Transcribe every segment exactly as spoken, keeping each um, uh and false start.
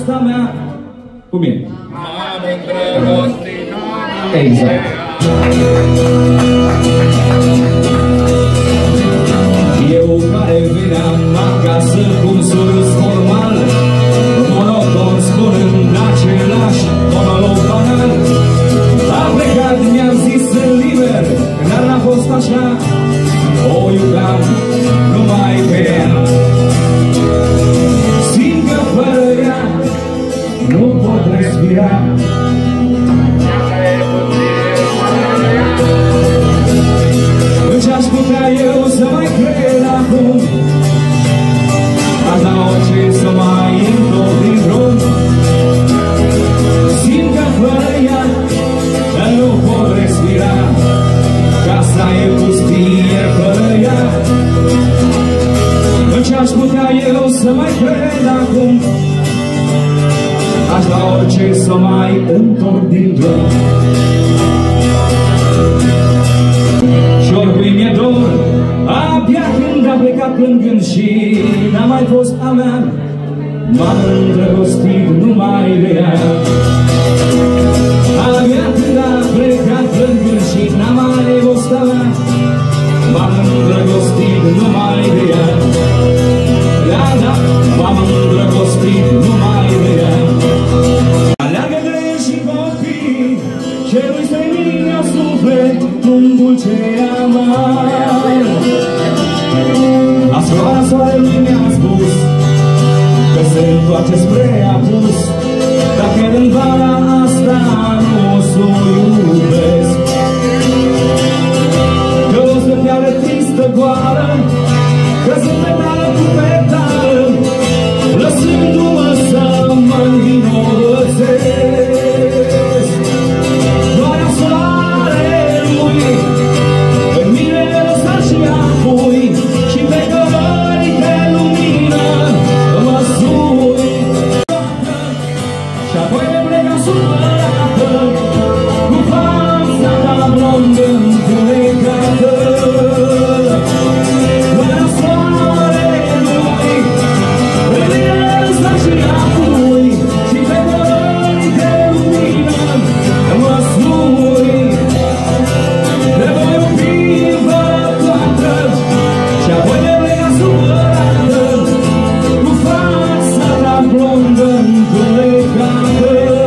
nevasta mea. Cum e? M-am îndrăgostit. Exact. Eu care veneam acasă cum sus formal, monoton spunând același monolog banal, a plecat, mi-am zis sunt liber, dar n-a fost așa, o iubeam numai pe ea. Simt că fără ea nu pot respira. Ce-aș putea eu să mai cred acum? Aș da orice să mai întorc din drum. Simt că fără ea nu pot respira. Casa e pustie fără ea. Ce-aș putea eu să mai cred acum? Aș da orice să mai întorc din drum. Și oricui mi-e dor, abia când a plecat plângând și n-a mai fost a mea, m-am îndrăgostit numai de ea. Abia când a plecat plângând și n-a mai fost a mea, m-am îndrăgostit numai de ea. Da, da, m-am îndrăgostit numai de ea. Aleagă-te și copii, cerul spre mine a suflet, cum dulce amar. La soarea soarelui mi-a spus că se întoarce spre apus, dacă în vara asta nu o să o iubesc. Că o să fiară tristă goală, că sunt petală cu petală, lăsându-mă să mă învinovățesc. Doarea soarelui în mine lăsa și apoi, și pe cărării de lumină mă sui. Și apoi ne plecam supărată, cu fața ta blondă întunecată. Doarea soarelui în mine lăsa și apoi, și pe cărării de lumină mă sui. Te voi iubi fără toată, și apoi ne plecam supărată, cu fața ta blondă întunecată.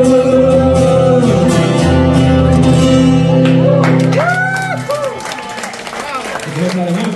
Mulțumesc tare mult!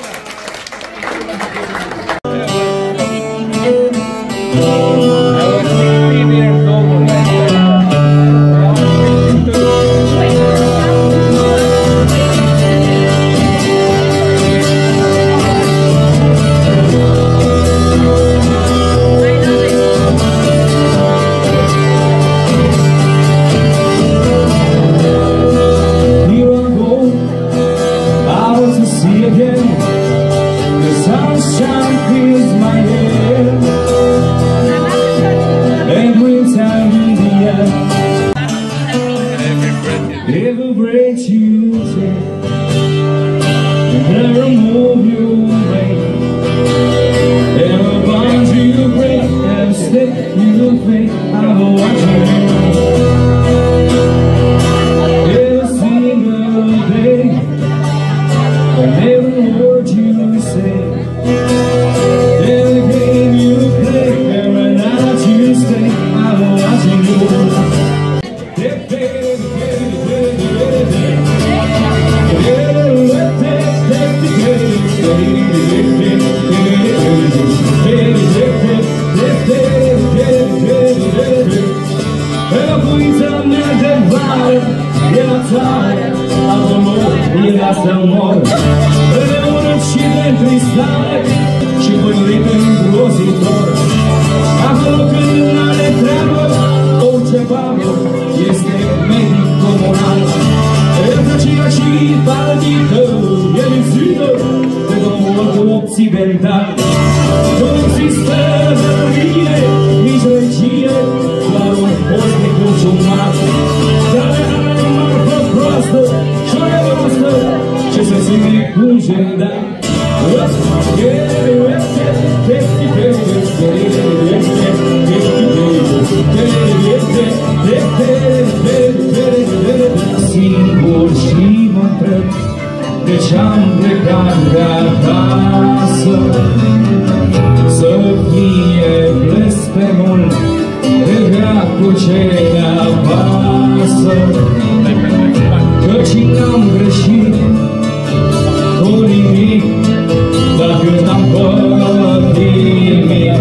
Here I go, I want to see again. The sunshine fills my head, every time in the air, every breath you take, and every move you make, every bond you break, every step you take, I'm watching you. Every single day, and every word you say, every game you play, every night you stay, I'm watching you. Elocuința mea de vară e la țară, la dolor e lasă mor, îneurât și de tristare și pădurit îngrozitor. Acolo când n-are treabă, orice babă este medic comunal. Rătăcirea și paldită e lipsită de domnul occidental. Nu există răbdărie, nici regie, doar un post de consumat. Dar are marfă proastă și o nevastă ce se simte cu un gendarm. Yeah, yeah, yeah, yeah, yeah, yeah, yeah, yeah, yeah, yeah, yeah, yeah, yeah, yeah, ce-am plecat de acasă, să fie blestemul de dracu ce ne apasă, căci n-am greșit cu nimic, dacă n-am pătit nimic.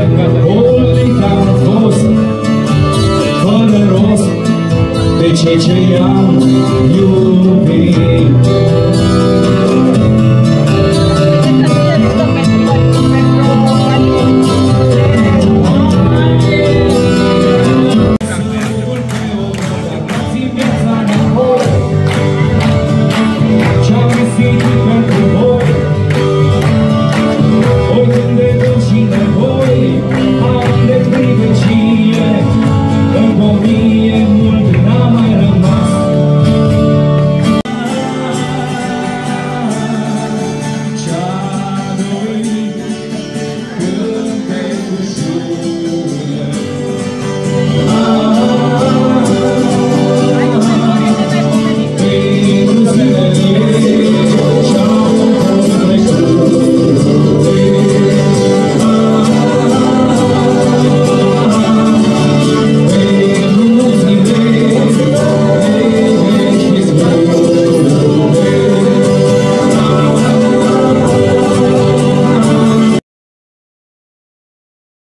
Politic am fost fără rost de cei ce i-am